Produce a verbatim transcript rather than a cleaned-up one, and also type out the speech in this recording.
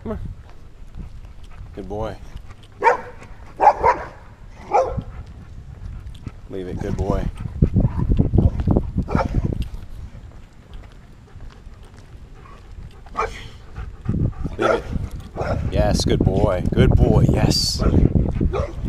Come on. Good boy. Leave it. Good boy. Leave it. Yes, good boy. Good boy. Yes.